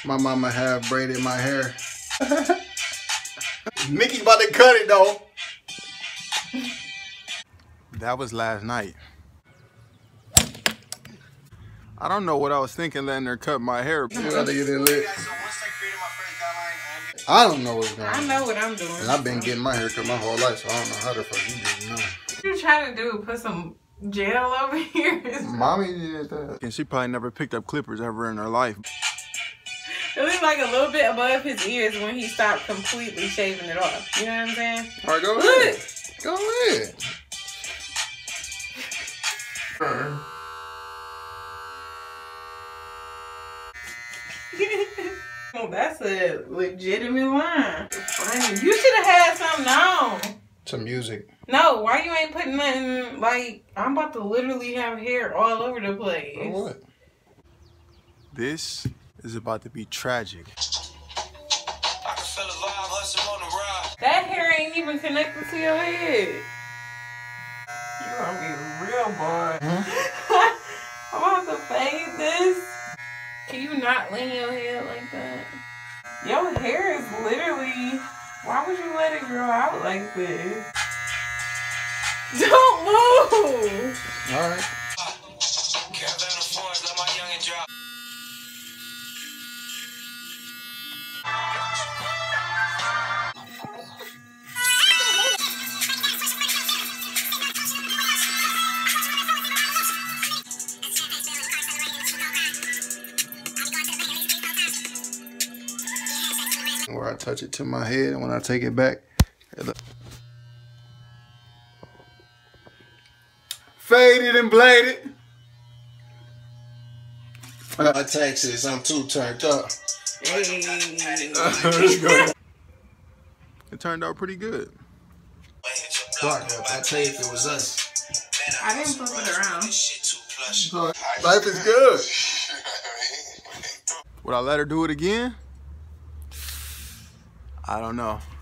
My mama have braided my hair. Nikki about to cut it though. That was last night. I don't know what I was thinking letting her cut my hair. I don't know what's going on. I know what I'm doing. And I've been getting my hair cut my whole life, so I don't know how the fuck you didn't know. What you trying to do? Put some gel over here? Mommy did that. And she probably never picked up clippers ever in her life. It was like a little bit above his ears when he stopped completely shaving it off. You know what I'm saying? All right, go ahead. Go ahead. Oh, that's a legitimate line. Funny. You should have had something on. Some music. No, why you ain't putting nothing, like, I'm about to literally have hair all over the place. For what? This is about to be tragic. I can feel the vibe hustle on the ride. That hair ain't even connected to your head. You're gonna be a real boy. I'm about to fade this. Can you not lean your head like that? Your hair is literally, why would you let it grow out like this? Don't move! Alright. Where I touch it to my head, and when I take it back, faded and bladed. I got my taxes. I'm too turned up. Hey. It turned out pretty good. I tell you if it was us. I didn't flip it around. Life is good. Would I let her do it again? I don't know.